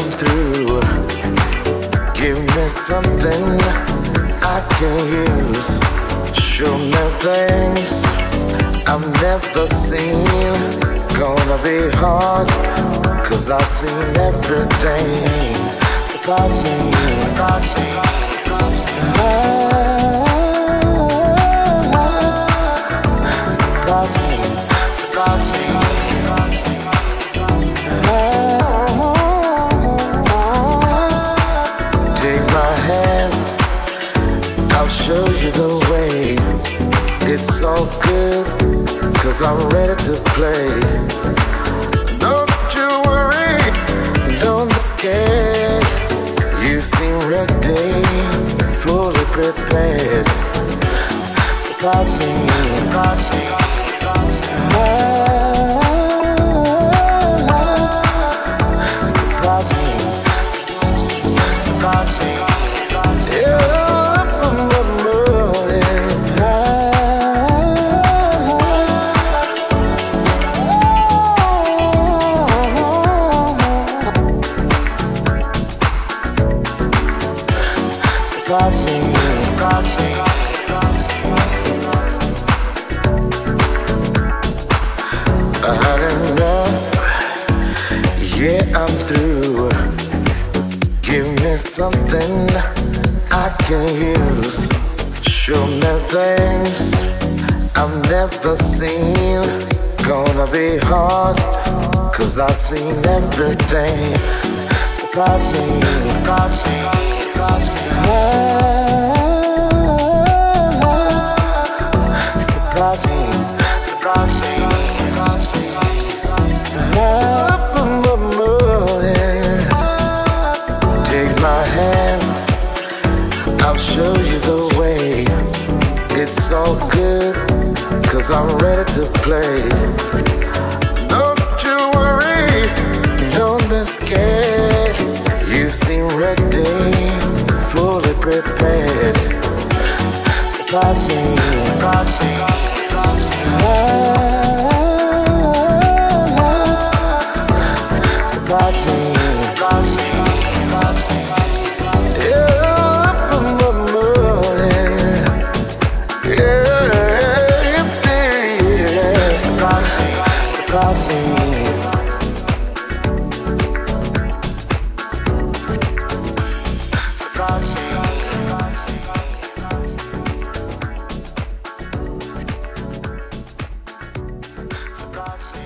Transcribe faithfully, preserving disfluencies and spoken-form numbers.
I'm through. Give me something I can use. Show me things I've never seen. Gonna be hard, cause I've seen everything. Surprise me, surprise me, surprise me. Ah, surprise me, surprise me. I'll show you the way. It's all good, cause I'm ready to play. Don't you worry, don't be scared. You seem ready, fully prepared. Surprise me, surprise me. Ah, surprise me, surprise me. Yeah. Surprise me, surprise me. I had enough, yeah, I'm through. Give me something I can use. Show me things I've never seen. Gonna be hard, cause I've seen everything. Surprise me, surprise me, surprise me. Surprise me, surprise me, surprise me. Take my hand, I'll show you the way. It's all good, cause I'm ready to play. Don't you worry, don't be scared. You seem ready, fully prepared. Surprise me, surprise me, surprise me. Ah, surprise me, surprise me, surprise me. Yeah, yeah, yeah. Surprise me, surprise me. Surprise me. Surprise me.